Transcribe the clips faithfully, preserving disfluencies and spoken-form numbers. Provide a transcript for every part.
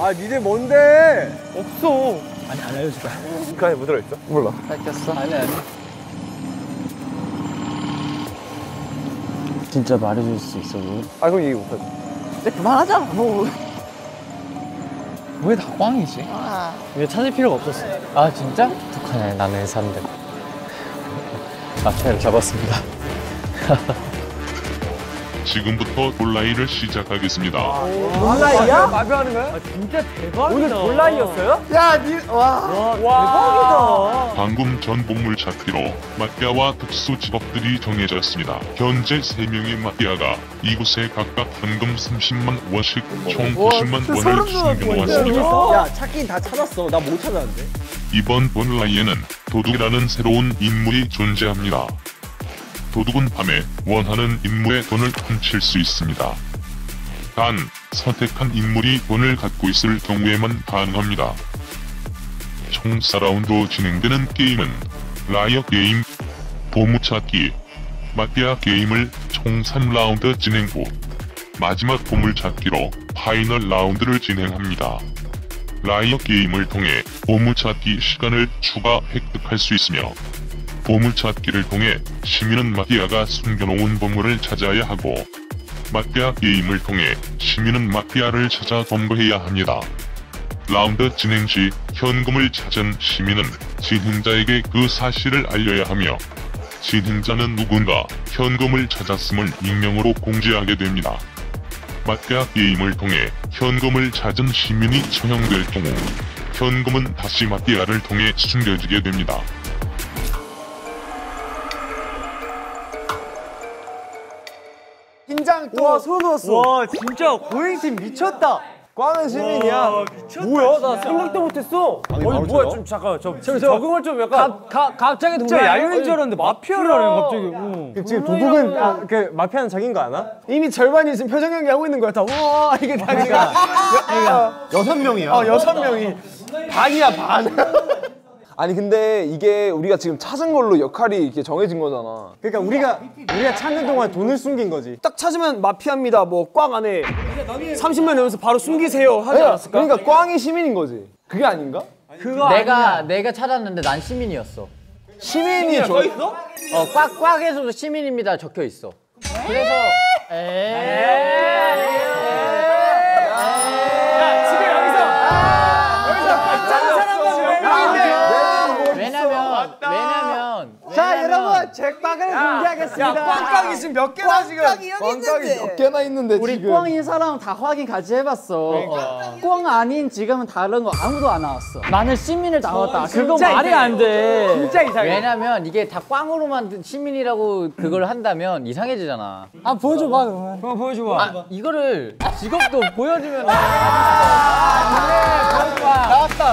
아 니네 뭔데? 없어. 아니 안 알려줄 거야. 그 안에 뭐 들어있어? 몰라. 뺏겼어? 아니 아니. 진짜 말해줄 수 있어, 너? 아 그럼 얘기 못하지. 이제 그만하자, 뭐. 왜 다 꽝이지? 아. 이제 찾을 필요가 없었어. 아, 진짜? 독하네, 나는 사람들. 마피아를 잡았습니다. 지금부터 돌라이를 시작하겠습니다. 돌라이야? 마피아하는 거야? 아, 진짜 대박이다. 오늘 돌라이였어요? 야, 니 와. 와, 대박이다. 방금 전 보물 찾기로 마피아와 특수 직업들이 정해졌습니다. 현재 세 명의 마피아가 이곳에 각각 현금 삼십만 원씩 총 구십만 원을 숨겨놓았습니다. 야 찾긴 다 찾았어. 나 못 찾았는데. 이번 돌라이에는 도둑이라는 새로운 인물이 존재합니다. 도둑은 밤에 원하는 인물의 돈을 훔칠 수 있습니다. 단, 선택한 인물이 돈을 갖고 있을 경우에만 가능합니다. 총 사 라운드로 진행되는 게임은 라이어 게임, 보물찾기, 마피아 게임을 총 삼 라운드 진행 후 마지막 보물찾기로 파이널 라운드를 진행합니다. 라이어 게임을 통해 보물찾기 시간을 추가 획득할 수 있으며 보물찾기를 통해 시민은 마피아가 숨겨놓은 보물을 찾아야 하고 마피아 게임을 통해 시민은 마피아를 찾아 검거해야 합니다. 라운드 진행 시 현금을 찾은 시민은 진행자에게 그 사실을 알려야 하며 진행자는 누군가 현금을 찾았음을 익명으로 공지하게 됩니다. 마피아 게임을 통해 현금을 찾은 시민이 처형될 경우 현금은 다시 마피아를 통해 숨겨지게 됩니다. 긴장 또. 와 소름 돋았어. 와, 진짜 고행팀 미쳤다. 꽝은 시민이야. 뭐야? 나 생각도 못했어. 아니 뭐야? 좀 잠깐 저, 저 적응을 좀 약간. 가, 가, 갑자기 진짜 야유인 줄 알았는데 마피아를 하네, 갑자기. 어. 지금 도둑은 아, 그 마피아는 자기인 거 아나? 이미 절반이 지금 표정 연기 하고 있는 거야. 다 우와 이게 다 지금. 여섯 명이야. 어 여섯 명이 반이야 반. 아니 근데 이게 우리가 지금 찾은 걸로 역할이 이렇게 정해진 거잖아. 그러니까 우리가 우리가 찾는 동안 돈을 숨긴 거지. 딱 찾으면 마피아입니다. 뭐 꽝 안에 삼십만 원 넣어서 바로 숨기세요 하지 않았을까? 그러니까 꽝이 시민인 거지. 그게 아닌가? 그거 내가 아니야. 내가 찾았는데 난 시민이었어. 시민이 저 있어? 어, 꽉꽉에서도 시민입니다 적혀 있어. 그래서 에이. 왜냐면 왜냐면 자 여러분 제 꽝을 공개하겠습니다. 꽝꽝이 지금 몇 개나 지금? 꽝깡이 몇 개나 있는데 우리 지금. 꽝인 사람 다 확인 같이 해봤어. 그러니까. 꽝 아닌 지금은 다른 거 아무도 안 나왔어. 나는 시민을 나왔다. 그거 말이 안 돼. 진짜 이상해. 왜냐면 이게 다 꽝으로만 시민이라고 그걸 한다면 이상해지잖아. 아 보여줘봐 그러면. 한번 보여줘봐. 아, 이거를 직업도 보여주면 나왔다.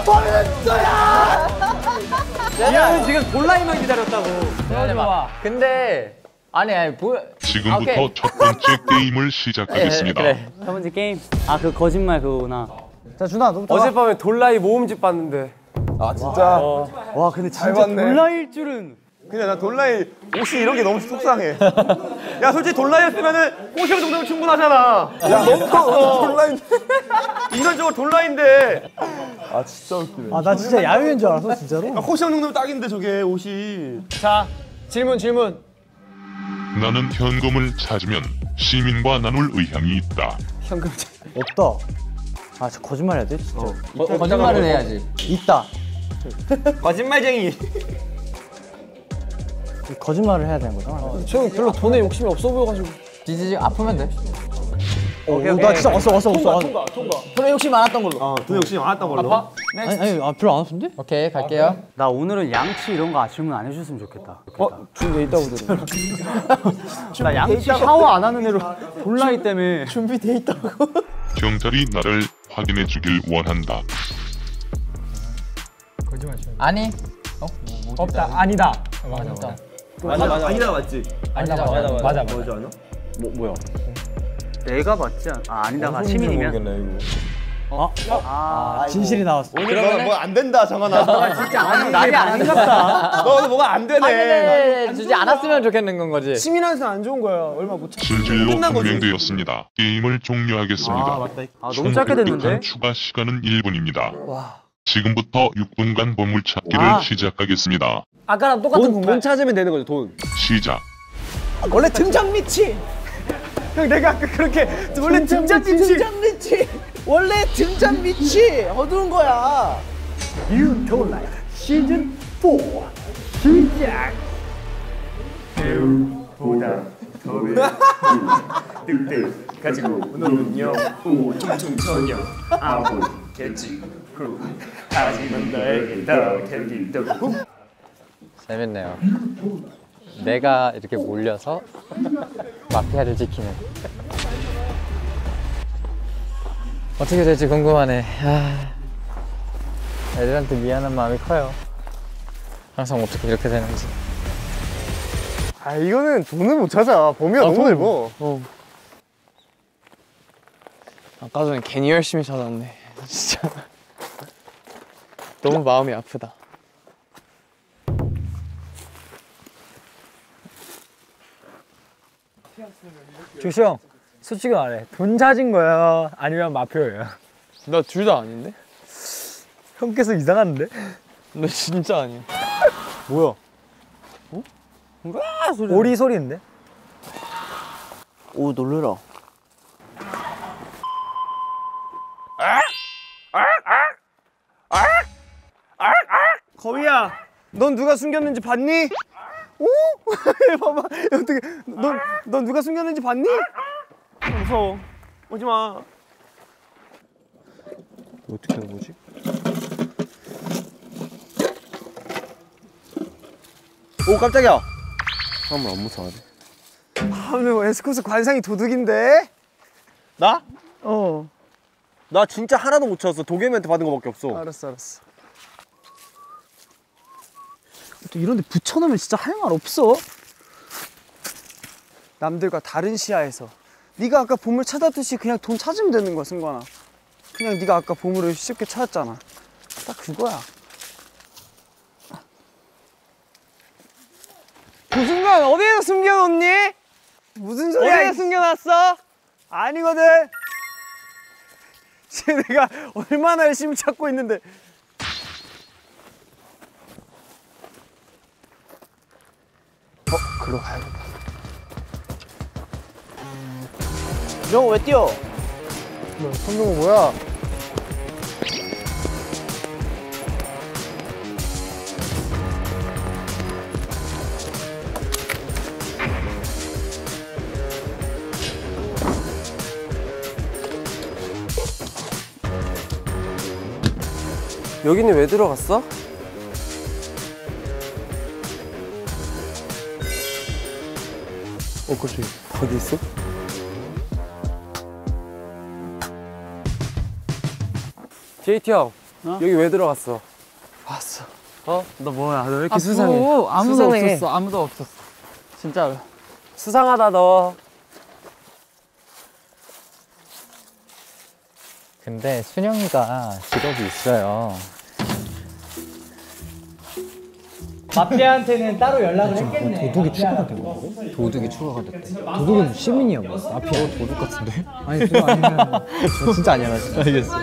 이현은 지금 돌라이만 기다렸다고. 보여줘봐. 근데 아니 아니 보여. 지금부터 아, 오케이. 첫 번째 게임을 시작하겠습니다. 그래. 첫 번째 게임. 아 그 거짓말 그거구나. 자 준아 너부터. 어젯밤에 돌라이 모음집 봤는데. 아 진짜. 와 근데 진짜 봤네. 돌라일 줄은. 그냥 나 돌라이 옷이 이런 게 너무 속상해. 야 솔직히 돌라이였으면은 꼬시형 정도면 충분하잖아. 야 너무 돌라이. 인간적으로 돌라이인데. 아 진짜 웃기네. 아 나 진짜 야유인 줄 알았어 진짜로. 꼬시형 정도면 딱인데 저게 옷이. 자 질문 질문. 나는 현금을 찾으면 시민과 나눌 의향이 있다. 현금 없다. 아 진짜 거짓말 해야 돼 진짜. 어, 거짓말을 해야지. 있다. 거짓말쟁이. 거짓말을 해야 되는 거잖아. 저 별로 돈에 욕심이 없어 보여가지고. 지지직 아프면 돼. 오, 나 진짜 왔어 왔어 왔어. 통과 통과. 돈에 욕심 많았던 걸로. 어, 돈 욕심이 많았던 걸로. 아빠? 아니 아니 아, 별로 안 아픈데? 오케이 갈게요. 나 오늘은 양치 이런 거 질문 안 해줬으면 좋겠다. 어? 준비돼 있다고 들어. 나 양치 샤워 안 하는 애로 돌라이 때문에 준비돼 있다고. 경찰이 나를 확인해 주길 원한다. 아니. 어? 없다 아니다. 맞아 맞아. 맞아 맞아. 아니다 맞지. 아니다 맞아 맞아 맞아 뭐지 않아? 뭐 뭐야? 내가 맞지 않? 아 아니다가 시민이면. 아, 진실이 나왔어. 오늘 너는 뭐 안 된다 정하나. 진짜 아니, 날이 아닌 것 같다. 너 오늘 뭐가 안 되네. 네, 주지 않았으면 좋겠는 건 거지. 시민한테는 안 좋은 거야. 얼마 못 참. 진실로 판명되었습니다. 게임을 종료하겠습니다. 아 맞다. 아 너무 짧게 됐는데. 추가 시간은 일 분입니다. 지금부터 육 분간 보물 찾기를 와. 시작하겠습니다. 아까랑 똑같은 돈, 공간. 돈 찾으면 되는 거죠 돈. 시작. 원래 등잔 밑이. 형 내가 아까 그렇게 원래 등잔 밑이. 등잔 밑이. 원래 등잔 밑이 어두운 거야. You don't like 시즌 사 시작. 배우보다 더왜 늑대 가지고 노는요 우중충천여 아무 개지 후 하지만 너에게 더 견딘다 후. 재밌네요. 내가 이렇게 몰려서 마피아를 지키는. 어떻게 될지 궁금하네. 아, 애들한테 미안한 마음이 커요. 항상 어떻게 이렇게 되는지. 아 이거는 돈을 못 찾아. 범위가 너무 넓어. 아까 전에 괜히 열심히 찾았네. 진짜. 너무 마음이 아프다. 조시 형, 솔직히 말해. 돈 찾은 거야? 아니면 마표예요? 나 둘 다 아닌데? 형께서 이상한데? 나 진짜 아니야. 뭐야? 어? 소리. 오리 소리인데? 오 놀래라. 거위야, 넌 누가 숨겼는지 봤니? 오? 봐봐, 어떻게? 넌, 넌 누가 숨겼는지 봤니? 무서워. 오지 마. 어떻게 하는 거지? 오 깜짝이야. 사람을 안 무서워하네. 아, 근데 에스코스 관상이 도둑인데? 나? 어. 나 진짜 하나도 못 찾았어. 도겸이한테 받은 거밖에 없어. 알았어, 알았어. 또 이런데 붙여놓으면 진짜 할 말 없어. 남들과 다른 시야에서 네가 아까 보물 찾았듯이 그냥 돈 찾으면 되는 거야, 승관아. 그냥 네가 아까 보물을 쉽게 찾았잖아. 딱 그거야. 그 순간 어디에서 숨겨놓니? 무슨 소리야? 어디에 숨겨놨어? 아니거든. 지금 내가 얼마나 열심히 찾고 있는데. 어, 글로 가야겠다. 형 왜 뛰어? 뭐야, 선동은 뭐야? 여기는 왜 들어갔어? 어, 그치. 거기 있어? 제이티 형, 여기 왜 들어갔어? 왔어. 어? 너 뭐야? 너 왜 이렇게 아, 수상해? 뭐, 아무도 수상해. 없었어. 아무도 없었어. 진짜로. 수상하다, 너. 근데 순영이가 직업이 있어요. 마피아한테는 따로 연락을 했겠네. 도둑이 추가가 된 거고? 도둑이 추가가 됐대. 도둑은 시민이야, 뭐. 마피아 도둑 같은데? 아니, 그거 아니면. 저 진짜 아니야, 나 진짜. 알겠어.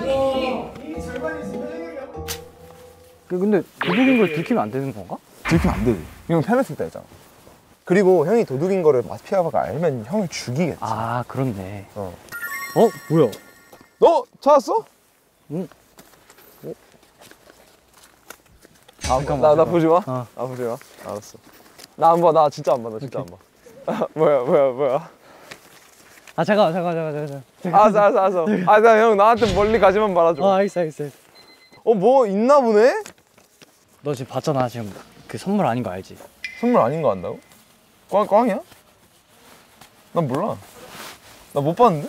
근데 도둑인 걸 들키면 안 되는 건가? 들키면 안 되지. 이건 패널 다 했잖아. 그리고 형이 도둑인 거를 마피아가 알면 형을 죽이겠지. 아, 그렇네. 어. 어? 뭐야? 너 찾았어? 응. 어? 아, 나, 나 보지 마. 어. 나 보지 마. 알았어. 나 안 봐. 나 진짜 안 봐. 나 진짜 안 봐. 아, 뭐야, 뭐야, 뭐야. 아, 잠깐만, 잠깐만, 잠깐만, 잠깐만. 알았어, 알았어, 알았어. 아, 나 형 나한테 멀리 가지만 말아줘. 어, 알겠어, 알겠어. 어, 뭐 있나 보네? 너 지금 봤잖아, 지금. 그 선물 아닌 거 알지? 선물 아닌 거 안다고? 꽝, 꽝이야? 난 몰라. 나 못 봤는데?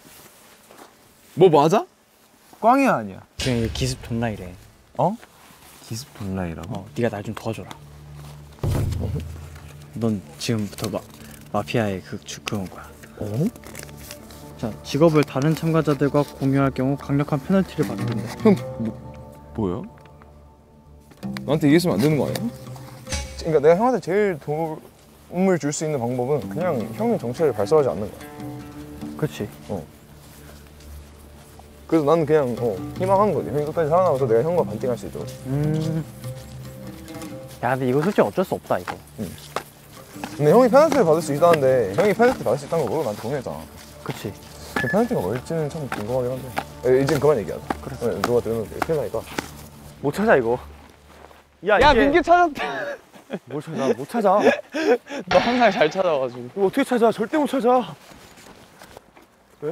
뭐 맞아? 꽝이야, 아니야? 그냥 이게 기습 돈라이래. 어? 기습 돈라이라고? 어, 네가 날 좀 도와줘라. 어? 넌 지금부터 마, 마피아의 그, 주, 그건 거야. 어? 자, 직업을 다른 참가자들과 공유할 경우 강력한 페널티를 받는다. 형 뭐, 뭐야? 나한테 얘기했으면 안 되는 거 아니야? 그러니까 내가 형한테 제일 도움을 줄 수 있는 방법은 그냥 형의 정체를 발설하지 않는 거야. 그렇지. 어. 그래서 나는 그냥 어, 희망하는 거지. 형이 끝까지 살아남아서 내가 형과 반띵할 수 있도록. 음. 야, 근데 이거 솔직히 어쩔 수 없다 이거. 응. 근데 형이 페널티를 받을 수 있다는데 형이 페널티 받을 수 있다는 거 모르고 나한테 공유했잖아. 그치. 그 페널티가 뭘지는 참 궁금하긴 한데. 이제 그만 얘기하자. 그래. 네, 누가 들으면 큰일 나니까. 못 찾아 이거. 야, 야, 이게... 민규 찾았다. 뭘 찾아? 못 찾아. 너 항상 잘 찾아가지고. 이거 어떻게 찾아? 절대 못 찾아. 왜?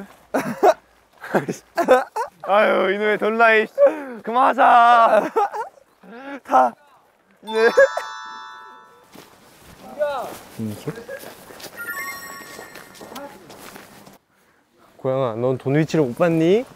아유 이놈의 돈라이. 그만하자. 다. 네. 민규? 고양아, 넌 돈 위치를 못 봤니?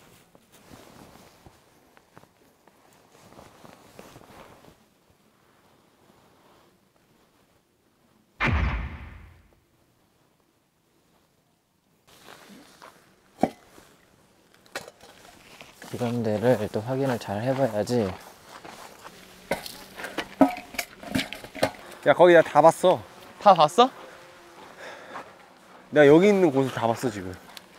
이런 데를 또 확인을 잘 해봐야지. 야 거기 내가 다 봤어. 다 봤어? 내가 여기 있는 곳을 다 봤어 지금.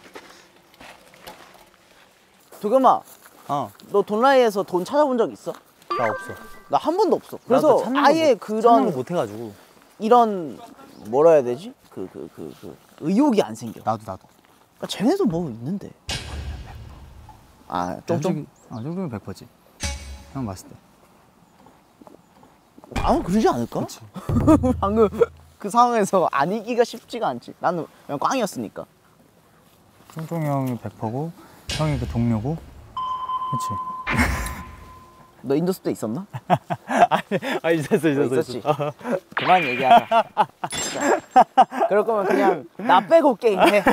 도겸아, 어. 너 돈라이에서 돈 찾아본 적 있어? 나 없어. 나 한 번도 없어. 그래서 아예 그런 못 해가지고. 이런 뭐라 해야 되지? 그 그 그 그 의욕이 안 생겨. 나도 나도. 아, 쟤네도 뭐 있는데. 아, 좀 좀. 아, 정도면 백 퍼센트지. 형 봤을 때. 아무 그러지 않을까? 그치. 방금 그 상황에서 아니기가 쉽지가 않지. 나는 그냥 꽝이었으니까. 쫑쫑이 형이 백 퍼센트고 형이 그 동료고. 그치. 너 인도스 때 있었나? 아, 있었어, 있었어. 있었지. 그만 얘기하자. 자, 그럴 거면 그냥 나 빼고 게임해.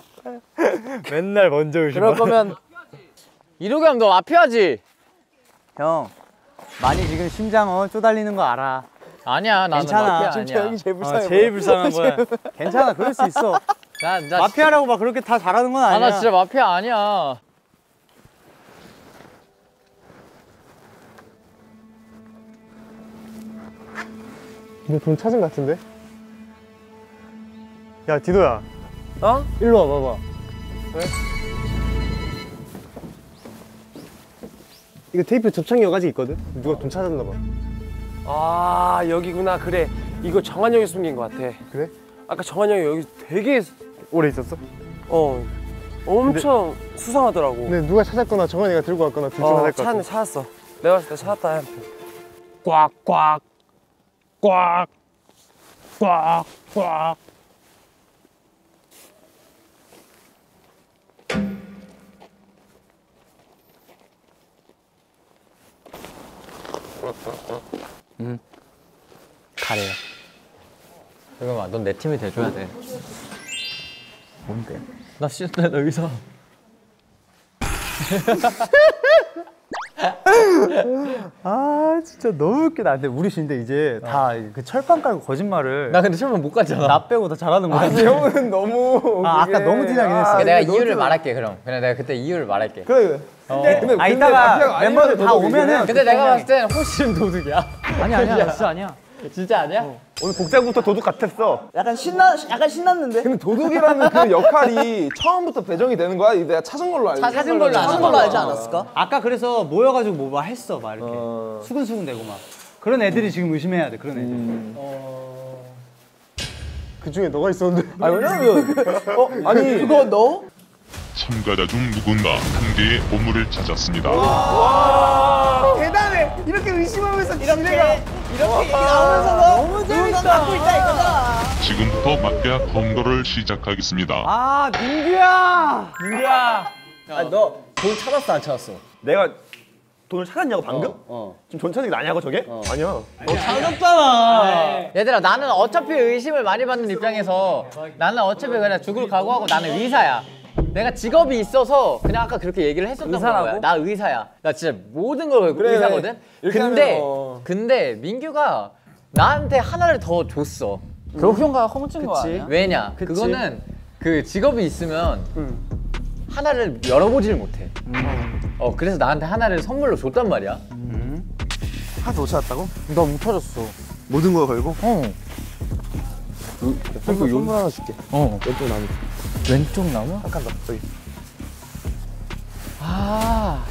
맨날 먼저 의심. 그럴 거면 이러게 하면 너 마피아지? 형, 많이 지금 심장 어, 쪼달리는 거 알아. 아니야, 나는 괜찮아. 마피아 지금 아니야. 저 형이 제일 불쌍해. 어, 제일 불쌍한 거야. 괜찮아, 그럴 수 있어. 나, 나 마피아라고 막 그렇게 다 잘하는 건 아, 아니야. 나 진짜 마피아 아니야. 근데 돈 찾은 것 같은데? 야 디도야. 어? 일로 와봐봐. 왜? 이거 테이프 접착이 여가지 있거든? 누가 돈 찾았나 봐. 아 여기구나. 그래 이거 정한 형이 숨긴 것 같아. 그래? 아까 정한 형이 여기 되게 오래 있었어? 어 엄청 수상하더라고. 근데 누가 찾았거나 정한이가 들고 왔거나 둘 중 어 하나일 것 찾네 같아. 찾았어. 내가 봤을 때 찾았다 한 표. 꽉꽉 꽉 꽉 꽉. 응. 가래요. 잠깐만, 넌 내 팀이 돼줘야 돼. 뭔데? 나 싫은데 너 의사. 아, 진짜 너무 웃기다. 근데 우리 근데 이제 다 그 철판 깔고 거짓말을 나 근데 처음에 못 갔잖아. 나 빼고 다 잘하는 거야. 아니 형은 너무 아, 아까 너무 티나긴 했어. 그러니까 내가 너무 이유를 티나. 말할게 그럼. 그냥 내가 그때 이유를 말할게. 그래 그래. 근데, 근데 아, 이따가 마피아가 멤버들 아니면 다 도둑이긴 오면은 해. 근데 내가 봤을 땐 호시는 도둑이야. 아니 아니야, 나 진짜 아니야. 진짜 아니야? 오늘 복장부터 도둑 같았어. 약간 신나 약간 신났는데. 근데 도둑이라는 그 역할이 처음부터 배정이 되는 거야? 내가 찾은 걸로 알고 찾은 걸로 하는 걸로 알지 않았을까? 아까 그래서 모여가지고 뭐 막 했어, 막 이렇게 어... 수근수근 대고 막 그런 애들이 지금 의심해야 돼, 그런 애들. 음... 어... 그 중에 너가 있었는데. 아니 왜냐면 어 아니 그거 너? 참가자 중 누군가 한 개의 보물을 찾았습니다. 대단해. 이렇게 의심하면서 이렇게 이렇게 얘기 나오면서 너 너무 재밌다. 갖고 있다 이거잖아. 지금부터 마피아 검거를 시작하겠습니다. 아, 민규야! 민규야! 아니 너 돈 찾았어 안 찾았어? 내가 돈을 찾았냐고 방금? 어. 지금 돈 찾은 게 나냐고 저게? 아니야. 얘들아 나는 어차피 의심을 많이 받는 입장에서 나는 어차피 그냥 죽을 각오하고 나는 의사야. 내가 직업이 있어서 그냥 아까 그렇게 얘기를 했었던 의사라고? 거야. 나 의사야. 나 진짜 모든 걸 그래, 의사거든. 이렇게 근데 하면, 어. 근데 민규가 나한테 하나를 더 줬어. 결국 형가 허물진 거 아니야? 왜냐? 그거는 그 직업이 있으면 음. 하나를 열어보지를 못해. 음. 어 그래서 나한테 하나를 선물로 줬단 말이야. 음. 하나도 못 찾았다고? 나 못 찾았어. 모든 걸 걸고? 어. 선물, 선물 하나 줄게. 어. 왼쪽 나무. 왼쪽 나무? 잠깐 더 저기. 아.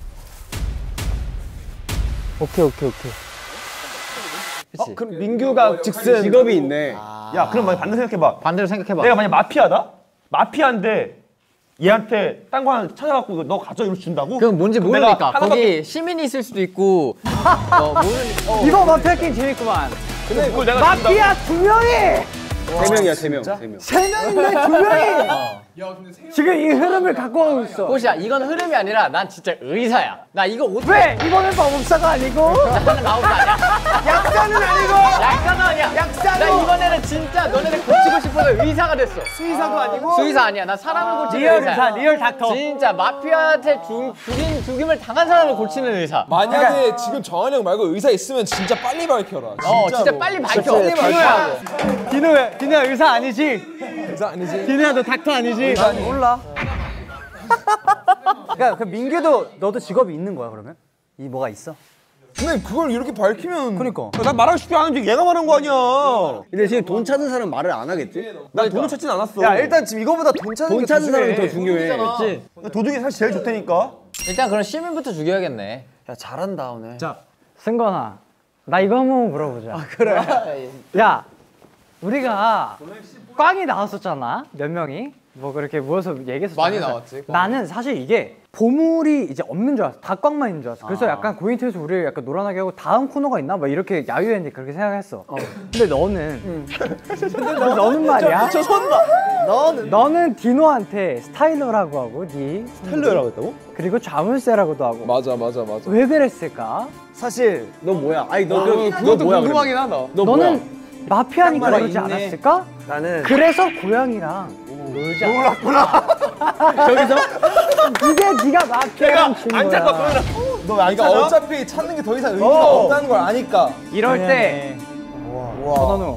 오케이 오케이 오케이. 어, 그럼 민규가 즉슨 직업이 있네. 야 그럼 만약 반대로 생각해봐. 반대로 생각해봐. 내가 만약 마피아다? 마피아인데 얘한테 딴 거 하나 찾아갖고 이거 너 가져 이러고 준다고? 그건 뭔지 그럼 내가 모르니까. 하나밖에- 거기 시민이 있을 수도 있고. 어, 모르니까. 어. 이거 마피아 게임 재밌구만. 근데 그걸 내가 마피아 두 명이! 세 명이야 세 명. 세 명. 세 명인데 두 명이! 지금 이 흐름을 갖고 가고 있어. 꽃이야, 이건 흐름이 아니라 난 진짜 의사야. 나 이거 옷. 왜? 이번엔 마법사가 아니고? 나는 마법 아니야. 약사는 아니고? 약사도 아니야. 약사도! 나 이번에는 진짜 너네를 고치고 싶어서 의사가 됐어. 수의사도 아니고? 수의사 아니야. 나 사람을 고치는 리얼 의사야. 의사, 리얼 닥터. 진짜 마피아한테 죽, 죽인, 죽임을 당한 사람을 고치는 의사. 만약에 지금 정한이 형 말고 의사 있으면 진짜 빨리 밝혀라. 어, 진짜 빨리 밝혀. 빨리 디노야, 디노야, 디노야 의사 아니지? 의사 아니지? 디노야 너 닥터 아니지? 난 몰라. 그러니까 그 민규도 너도 직업이 있는 거야 그러면? 이 뭐가 있어? 근데 그걸 이렇게 밝히면. 그러니까. 난 말하고 싶지 않은데 얘가 말한 거 아니야. 근데 지금 돈 찾은 사람 말을 안 하겠지? 난 돈을 찾진 않았어. 야 일단 지금 이거보다 돈 찾는 돈 게 찾은 사람이 더 중요해. 중요해. 그렇지. 도둑이 사실 제일 좋다니까. 일단 그럼 시민부터 죽여야겠네. 야 잘한다 오늘. 자, 승건아, 나 이거 한번 물어보자. 아, 그래. 야, 우리가 꽝이 나왔었잖아, 몇 명이? 뭐 그렇게 모여서 얘기했었잖아. 많이 나왔지, 꽝. 나는 사실 이게 보물이 이제 없는 줄 알았어. 다 꽝만 있는 줄 알았어. 그래서 약간 고인트에서 우리를 약간 노란하게 하고 다음 코너가 있나? 막 이렇게 야유했는데 그렇게 생각했어. 근데 너는, 근데 너는 말이야. 저 손 봐. 너는 너는 디노한테 스타일러라고 하고, 네 텔러라고 했다고? 그리고 자물쇠라고도 하고. 맞아 맞아 맞아. 왜 그랬을까? 사실 너 뭐야? 아니 너, 아, 그, 그것도 뭐야, 궁금하긴 하다. 너 너는 뭐야? 마피아니까 딱 그러지 있네. 않았을까? 나는 그래서 고양이랑 놀자. 저기서 이게 네가 마피아랑 준 안 거야. 찾고 그러면 너안 그러니까 찾아? 어차피 찾는 게 더 이상 의미가 없다는 걸 아니까. 이럴 때 전원우.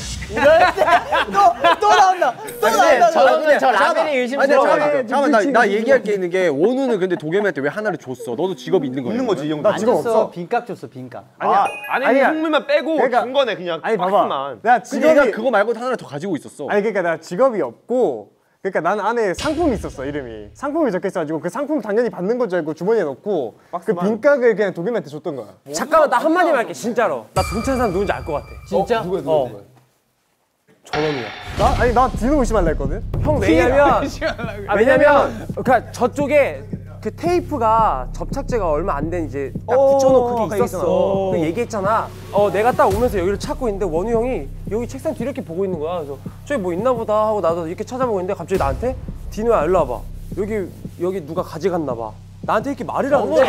또 나온다. 또 나온다. 저는 저 라면이 아니, 의심스러워. 잠깐만, 잠깐만 나, 나 얘기할 게 있는 게 원우는 근데 도겸이한테 왜 하나를 줬어? 너도 직업이 있는 거야? 있는 거지 이 형. 나 지금 없어. 빈깍 줬어 빈깍. 아니야. 안에 있는 아니야. 성물만 빼고 그러니까- 준 거네 그냥. 아니 봐봐. 박스만. 내가 근데 얘가 직업이 그거 말고 하나를 더 가지고 있었어. 아니 그러니까 나 직업이 없고 그러니까 나는 안에 상품이 있었어 이름이 상품이 적혀있어가지고 그 상품 당연히 받는 건 줄 알고 주머니에 넣고 그 빈깍을 그냥 도겸이한테 줬던 거야. 잠깐만 나 한마디만 할게 진짜로. 나 돈 찾은 사람 누군지 알 것 같아. 진짜? 누구야 누구야 누구야? 전원이야. 나 아니 나 디노 의심할라 했거든. 형 왜냐면 아, 왜냐면 그러니까 저쪽에 그 테이프가 접착제가 얼마 안 된 이제 딱 붙여놓은 그게 있었어. 그 얘기했잖아. 어 내가 딱 오면서 여기를 찾고 있는데 원우 형이 여기 책상 뒤로 이렇게 보고 있는 거야. 그래서 저기 뭐 있나 보다 하고 나도 이렇게 찾아보고 있는데 갑자기 나한테 디노야 일로 와봐. 여기 여기 누가 가져갔나 봐. 나한테 이렇게 말을 하는데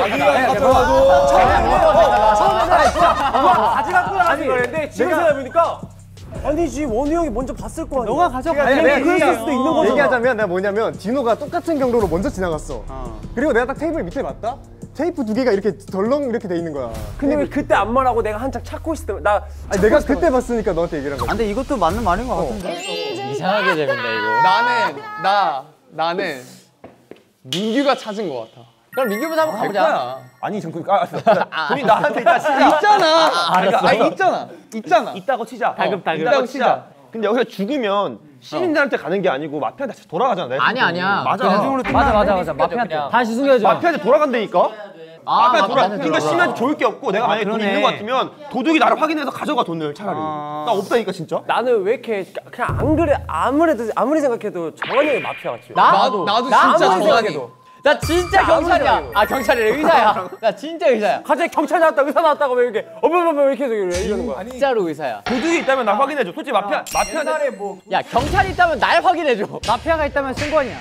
가져갔구나 하는 거였는데 지금 생각해보니까 아니지 원우 형이 먼저 봤을 거 아니야. 너가 가져가. 아니, 내가 내가 그랬을 수도 있는 거잖아. 얘기하자면 내가 뭐냐면 디노가 똑같은 경로로 먼저 지나갔어. 그리고 내가 딱 테이블 밑에 봤다. 테이프 두 개가 이렇게 덜렁 이렇게 돼 있는 거야. 근데 왜 그때 안 말하고 내가 한창 찾고 있을 때 나 아니 내가 그때 봤으니까 너한테 얘기를 한 거야. 근데 이것도 맞는 말인 것 같은데. 이상하게 재밌네 이거. 나는 나 나는 민규가 찾은 것 같아. 그럼 민규부터 한번 가보자. 아니 전 그, 아, 알았어. 돈이 나한테 있다 치자. 있잖아. 알았어. 아니 있잖아. 있잖아. 있다고 치자. 다급, 다급. 있다고 치자. 근데 여기서 죽으면 시민들한테 가는 게 아니고 마피아한테 다시 돌아가잖아. 내가 아니 아니야. 맞아. 맞아 맞아 맞아. 마피아한테 다시 숨겨줘. 마피아한테 돌아간다니까? 아, 마피아 돌아. 마피아한테 그러니까 돌아가. 시민한테 좋을 게 없고 내가 만약에 돈이 있는 것 같으면 도둑이 나를 확인해서 가져가 돈을 차라리. 나 없다니까 진짜. 나는 왜 이렇게 그냥 안 그래 아무래도 아무리 생각해도 정한이 형이 마피아 같지. 나? 나도 나도 나 진짜 아무리 정한이. 생각해도. 나 진짜 경찰이야. 아 경찰이래 의사야. 나 진짜 의사야. 갑자기 경찰 나왔다 의사 나왔다고 왜 이렇게 어버버버 이렇게 해서 왜 이러는 거야? 진짜로 의사야. 도둑이 있다면 나 확인해줘. 솔직히 마피아 마피아한테 야 경찰이 있다면 날 확인해줘. 마피아가 있다면 승관이야.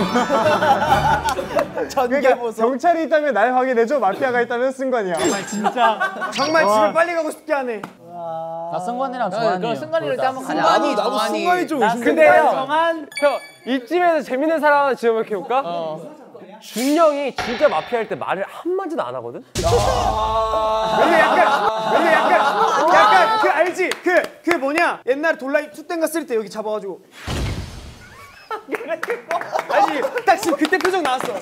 그러니까 경찰이 있다면 날 확인해줘. 마피아가 있다면 승관이야. 정말 집에 빨리 가고 싶게 하네. 나 승관이랑 정한이. 그럼 승관이를 때 한번 가자. 승관이 나도 승관이 좀 의심. 근데 형, 형 이쯤에서 재밌는 사람 하나 지어볼게 볼까? 준영이 진짜 마피아일 때 말을 한 마디도 안 하거든? 근데 약간 근데 약간 약간 그 알지? 그 그 뭐냐? 옛날에 돌라이 투땡가 쓸 때 여기 잡아가지고 아니 딱 지금 그때 표정 나왔어.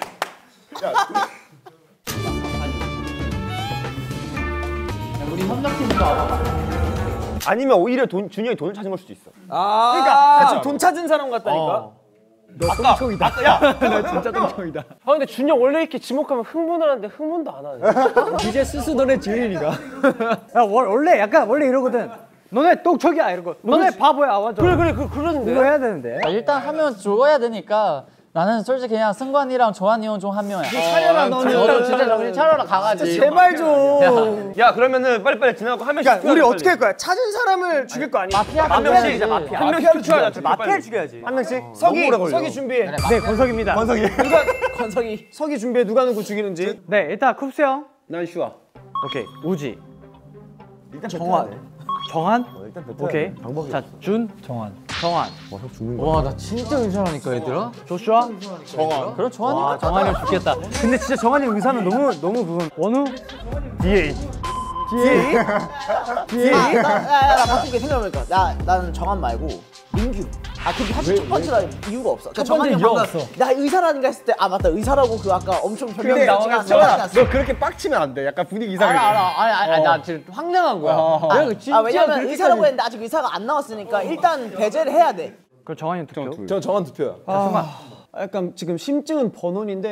우리 협력팀도 알아. 아니면 오히려 돈, 준이 형이 돈을 찾은 걸 수도 있어. 아 그러니까 지금 돈 찾은 사람 같다니까. 어. 너 똥청이다. 아까, 야, 나 진짜 똥청이다. 아 근데 준이 형 원래 이렇게 지목하면 흥분을 하는데 흥분도 안 하네. 이제 스스 너네 지인이가. 야 월- 원래 약간 원래 이러거든. 너네 똥촉이야 이러고. 너네 바보야 완전. 그래 그래 그 그러는데. 이거 해야 되는데. 아, 일단 하면 죽어야 되니까 나는 솔직히 그냥 승관이랑 조한이 형 중 한 명이야. 차려라 너는. 너도 진짜 정신 차려라 강아지. 제발 좀. 야, 그러면은 빨리빨리 지나가고 한 명씩. 그러니까 우리 어떻게 할 거야? 찾은 사람을 죽일 거 아니야? 마피아 한 명씩. 마피아. 한 명씩 죽여야지. 마피아를 죽여야지. 한 명씩. 석이 석이 준비해. 네 권석입니다. 권석이. 누가 권석이. 석이 준비해. 누가 누구 죽이는지. 네 일단 쿱스 형. 난 슈아. 오케이 우지. 일단 정환. 정한. 일단 오케이. 방법이. 자 준. 정한. 정한. 와 나 진짜 의사라니까 얘들아. 조슈아. 정한. 그럼 조한이. 와 정한이 형 죽겠다. 근데 진짜 정한이 형 의사는 너무 너무 그건. 원우. 디에이. 디에이. 디에이. 아, 나, 야, 야, 나 바꾸게 생각해보니까 나, 나는 정한 말고 민규. 아 근데 사실 첫 번째라 이유가 없어. 그러니까 정한이 형 방금 나 의사라니까 했을 때 아 맞다 의사라고 그 아까 엄청 변명이 나와가지고 너 그렇게 빡치면 안 돼. 약간 분위기 이상해. 알아 알아. 아니 아니, 아니 나 지금 황당한 거야. 아, 내가 진짜 아 왜냐면 그렇게까지- 의사라고 했는데 아직 의사가 안 나왔으니까 일단 배제를 해야 돼. 그럼 정한이 형 투표. 저 정한 투표야. 약간 지금 심증은 번원인데.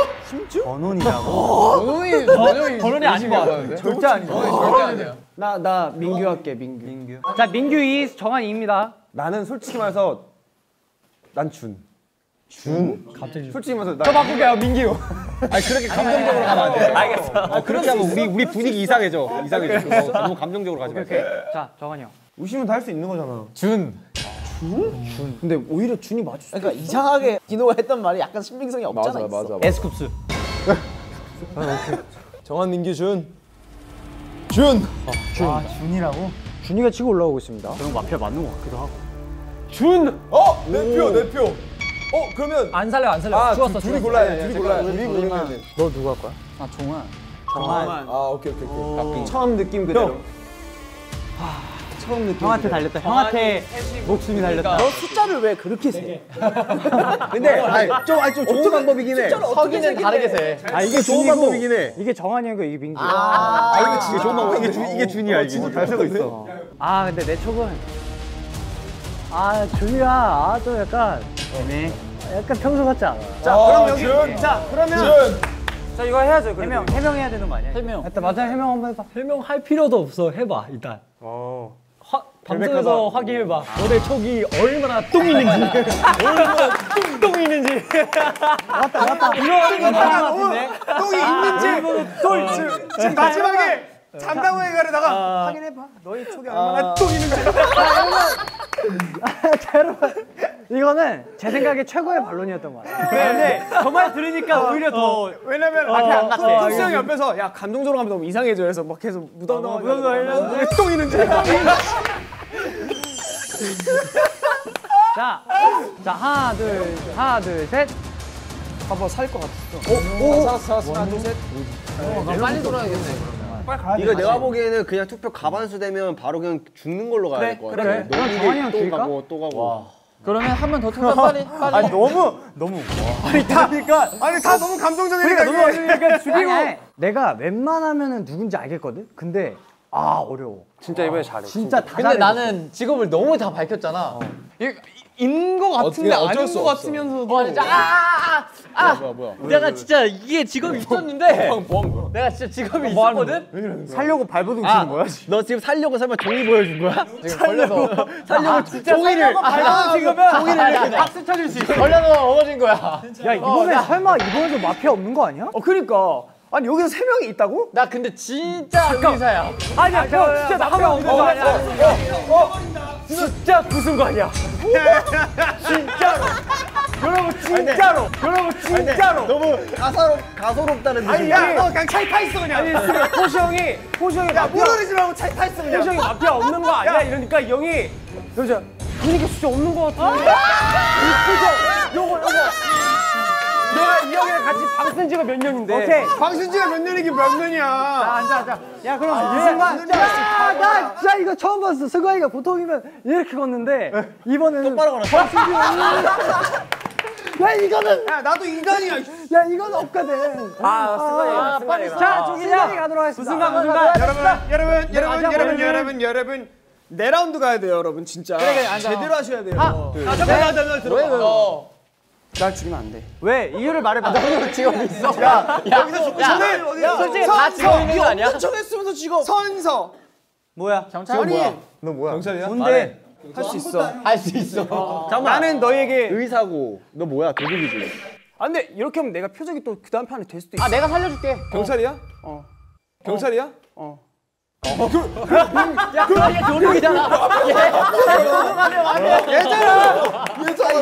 번호이 번호이 번호이 아닌 거 같은데. 절대 아니죠. 절대 아니야. 나 나 민규 할게 민규. 민규. 자 민규 이 정한 이입니다. 나는 솔직히 말해서 난 준. 준? 갑자기 솔직히 말해서 나. 저 바꿀게요 민규. 아니 그렇게 감정적으로 가면 안 돼. 알겠어. 어, 그렇게 하면 우리 우리 분위기 이상해져. 이상해져. 어, 너무 감정적으로 가지 마. 자 정한이 형. 웃으면 다 할 수 있는 거잖아. 준. 근데 오히려 준이 맞을 수. 그러니까 이상하게 디노가 했던 말이 약간 신빙성이 없잖아. 맞아 있어. 맞아. 에스쿱스. 정한 민규 준. 준. 아 준이라고? 준이가 치고 올라오고 있습니다. 그럼 마피아 맞는 것 같기도 하고. 준. 어, 내 표, 내 표. 어, 그러면 안 살려 안 살려. 아, 죽었어. 둘- 둘이 골라야 돼. 둘이 골라야 돼. 둘이 고르면 돼. 너 누구 할 거야? 아 종환. 정한. 아, 오케이, 오케이, 오케이. 처음 느낌 그대로. 처음 느낌. 형한테 달렸다. 형한테 목숨이 달렸다. 너 숫자를 왜 그렇게 세? 근데 아니, 좀 아니 좀 좋은 방법이긴 해. 서기는 다르게 세. 아 이게 좋은 준이고, 방법이긴 해. 이게 정한이 형이고 이게 민규. 아, 아 이거 진짜 좋은 방법. 이게 준 이게 준이야 이게. 잘 쓰고 있어. 아 근데 내 촉은 아 준이야 아좀 약간 애매. 약간 평소 같지 않아. 자 그럼 여기. 준. 자 그러면. 준. 자 이거 해야죠. 그래도. 해명 해명해야 되는 거 아니야? 해명. 일단 맞아 해명 한번 해봐. 해명할 필요도 없어. 해봐 일단. 어. 화, 방송에서 확인해봐. 너네 촉이 얼마나 똥 있는지. 얼마나 똥똥 있는지. 맞다 맞다. 이거 이거 맞는 거 같은데. 똥이 있는지. 똥 지금 지금 마지막에 장담회 가려다가 확인해봐. 너희 촉이 얼마나 똥 있는지. 자 여러분 이거는 제 생각에 최고의 반론이었던 것 같아요. 근데 저 말 들으니까 오히려 더 왜냐면 앞에 안 갔대. 톡스 형이 옆에서 야 감정적으로 하면 너무 이상해져 해서 막 계속 묻어넣어 묻어넣어 이러는데 똥 있는지. 자, 자 하나 둘 하나 둘 셋. 한번 살 것 같았어. 오, 살았어, 살았어. 하나, 둘, 셋. 나 빨리 돌아야겠네 그러면. 이거 내가 보기에는 그냥 투표 가반수 되면 바로 그냥 죽는 걸로 가야 될 것 같아. 그래. 너무 그럼 정한이 형 또 죽일까? 가고 또 가고. 그러면 한 번 더 투표 빨리 빨리. 아니 너무 너무 아니 다 그러니까 아니 다 너무 감정적이니까 너무 어려우니까 죽이고. 내가 웬만하면은 누군지 알겠거든. 근데 아 어려워. 진짜 이번에 잘해. 진짜 다 근데 잘해줬어. 나는 직업을 너무 다 밝혔잖아. 있는 거 같은데 어떻게, 어쩔 아닌 수 거 없어. 같으면서도. 와 진짜 아아아 아, 아, 뭐야, 뭐야. 내가 진짜 이게 직업이 있었는데 뭐 하는 거야? 내가 진짜 직업이 있었거든. 살려고 발버둥 아, 치는 거야? 너 지금 살려고 설마 종이 보여준 거야? 지금 걸려서 살려고 진짜 종이를 발버둥 찍으면 종이를 이렇게 박수 쳐줄 수 있어. 걸려서 먹어진 거야. 야 이번에 설마 이번에도 마피아 없는 거 아니야? 어 그러니까 아니 여기서 세 명이 있다고? 나 근데 진짜 의사야. 아니야 형 진짜 나가면 없는 거 아니야? 진짜 부순 거 아니야? 진짜로 여러분 진짜로 여러분 진짜로 너무 가사롭 가소롭다는 아니 느낌. 야 너 그냥 차에 타 있어 그냥 아니 지금 호시 형이 호시 형이 야 모르지 말고 차에 타 있어 그냥 호시 형이 마피아 없는 거 아니야? 이러니까 이 형이 여자 분위기 진짜 없는 거 같은데 이 표정 요거 요거 내가 이 형이랑 같이 방 쓴 지가 몇 년인데. 오케이. 방순지가 몇 년이긴 몇 년이야. 자, 앉아, 앉아. 야, 그럼 승관. 야, 나 진짜 이거 처음 봤어. 승관이가 보통이면 이렇게 걷는데 이번에는 똑바로 걸었어. 야, 이거는. 야, 나도 인간이야. 야, 이건 없거든. 아, 승관이가. 승관이가. 자, 승관이 가도록 하겠습니다. 무슨 무슨 여러분, 여러분, 여러분, 여러분, 여러분, 여러분. 네 라운드 가야 돼요, 여러분. 진짜. 그래, 그래, 앉아. 제대로 하셔야 돼요. 아, 아, 잠깐만, 나, 나, 들어봐. 날 죽이면 안 돼. 왜? 이유를 말해봐. 너도 직업 있어. 야, 여기서 죽고 싶네. 야, 솔직히 다 직업 있는 거 아니야? 청했으면서 직업. 선서. 뭐야? 경찰? 뭐야? 너 뭐야? 경찰이야? 뭔데? 할 수 있어. 할 수 있어. 나는 너에게 의사고 너 뭐야 도둑이지. 아 근데 이렇게 하면 내가 표정이 또 그 다음 판에 될 수도 있어. 아, 내가 살려줄게. 경찰이야? 어. 경찰이야? 어. 야, 얘 도둑이잖아. 얘 도둑하면 안 돼. 얘잖아. 얘잖아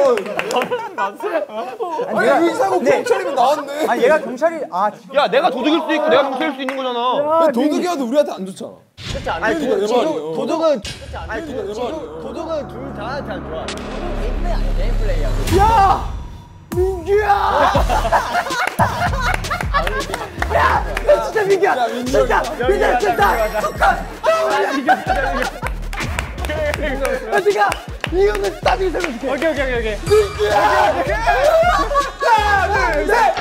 그러면. 아니 의사고 경찰이면 나왔네. 아, 얘가 경찰이. 아, 야 내가 도둑일 수도 있고 내가 경찰일 수 있는 거잖아. 도둑이어도 우리한테 안 좋잖아. 그렇지 않아. 아니 도둑, 도둑, 도둑은 아니 도둑 도둑은 둘 다한테 안 좋아. 도둑은 게임 플레이 아니야. 게임 플레이야. 야! 민규야! 야! 야, 진짜 민규야! 야, 민규. 진짜! 민규야, 진짜! 축하! 야, 네가 이거는 나중에 설명줄게. 오케이 오케이 오케이. 민규야! 하나, 둘, 셋!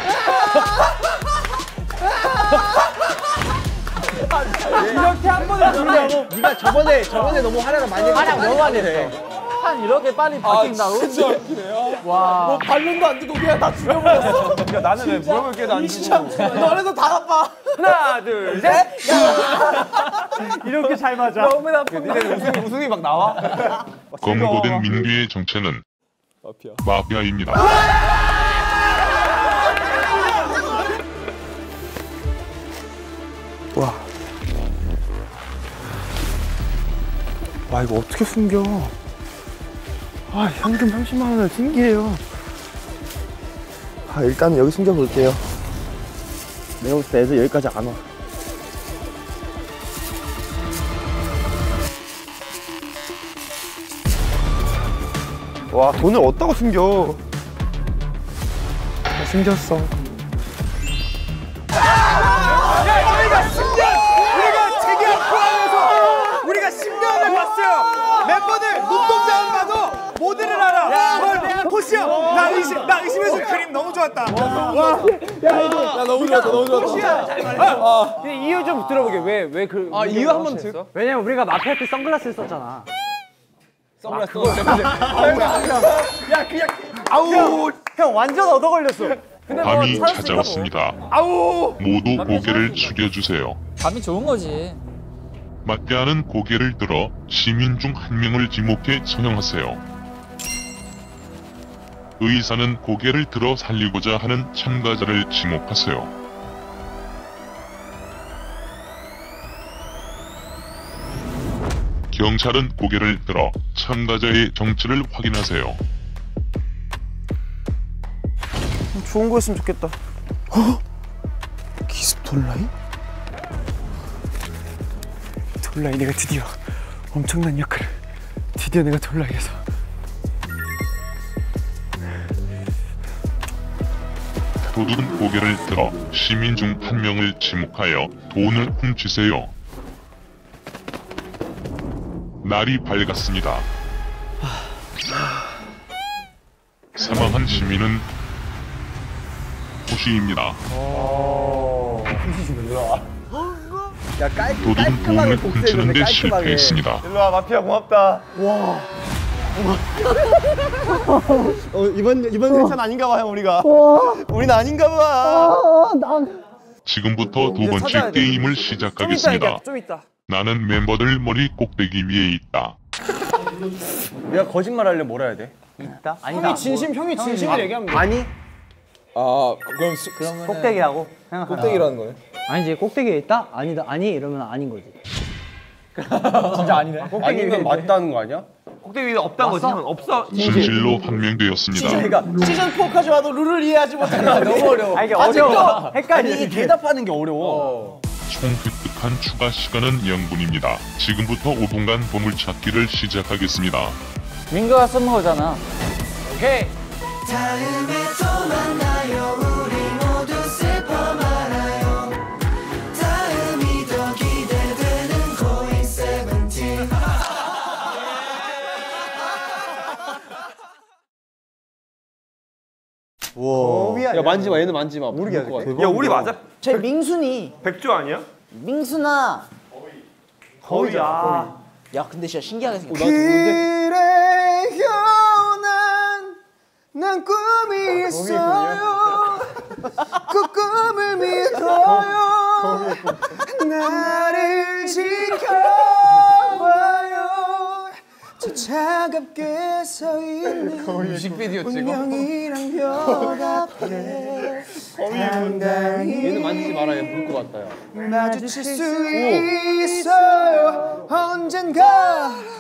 이렇게 한 번에 주려고. 네가 저번에 저번에 너무 활약을 많이 했어. 활약 너무 많이 했어. 한 이렇게 빨리 바뀐다고? 진짜 웃기네요. 와. 뭐 반론도 안 듣고 그냥 다 죽여버렸어. 야 나는 왜 물어볼 게도 안 주고. 너네도 다 나빠. 하나 둘 셋. 이렇게 잘 맞아. 너무 나쁘다. 니네는 웃음이, 웃음이 막 나와? 검거된 민규의 정체는 마피아입니다. 와. 와 이거 어떻게 숨겨? 아 현금 삼십만 원을 숨기해요. 아 일단 여기 숨겨볼게요. 내가 볼 때 애들 여기까지 안 와. 와 돈을 어디다가 숨겨? 다 숨겼어. 저희가 십 년! 우리가 재계약 포함해서 우리가 십 년을 봤어요! 멤버들 눈동자 안 봐도 모두를 알아! 헐, 호시 형! 나 의심, 나 의심해준 그림 너무 좋았다! 와! 야, 너무 좋았다, 너무 좋았다. 호시야! 아, 근데 이유 좀 들어보게. 왜 왜 그? 아, 이유 한번 들. 왜냐면 우리가 마피아 때 선글라스를 썼잖아. 선글라스 야, 그냥 아우! 형 완전 얻어 걸렸어. 밤이 찾아왔습니다. 아우! 모두 고개를 숙여주세요. 감이 좋은 거지. 마피아는 고개를 들어 시민 중 한 명을 지목해 처형하세요. 의사는 고개를 들어 살리고자 하는 참가자를 지목하세요. 경찰은 고개를 들어 참가자의 정체를 확인하세요. 좋은 거였으면 좋겠다. 어? 기습 돌라인? 돌라인 내가 드디어 엄청난 역할을 드디어 내가 돌라인에서 도둑은 고개를 들어 시민 중 한 명을 지목하여 돈을 훔치세요. 날이 밝았습니다. 사망한 시민은 호시입니다. 야, 깔, 도둑은 돈을 훔치는데 실패했습니다. 일로와, 마피아 고맙다. 와. 어, 이번, 이번 회차는 아닌가 봐, 형, 우리가. 우린 아닌가 봐. 지금부터 두 번째 게임을 시작하겠습니다. 좀 있다. 나는 member들 머리 꼭대기 위에 있다. 내가 거짓말 하려면 뭐라 해야 돼? 있다? 아니다. 형이 진심, 형이 진심을 얘기하면 돼. 아니? 아 그럼 수, 그러면 꼭대기라고 생각하면 꼭대기라는 거네. 아니지 꼭대기에 있다? 아니다. 아니 이러면 아닌 거지. 진짜 아니네. 아니면 맞다는 거 아니야? 꼭대기 위에 없다는 거지, 형. 없어. 진실로 판명되었습니다. 시즌 사까지 와도 룰을 이해하지 못하는 너무 어려워. 아 이게 어려워. 헷갈려. 아니 대답하는 게 어려워. 총 획득한 추가 시간은 영 분입니다. 지금부터 오 분간 보물찾기를 시작하겠습니다. 민규가 쓴 거잖아. 오케이. 다음에 또 만나요. 야 만지 마. 얘는 만지 마. 모르게 할 거야. 야 우리 맞아? 제 민순이. 백조 아니야? 민순아. 거위야. 야 근데 진짜 신기하게 생겼어. 그래요 난, 난 꿈이 있어요. 그 꿈을 믿어요. 나를 지켜봐요. 저 차갑게 서 있는 뮤직비디오 찍어. 운명이란 벽 앞에 당당히 얘는 만지지 마라. 얘 볼 것 같다. 야. 마주칠 수 있어요. 언젠가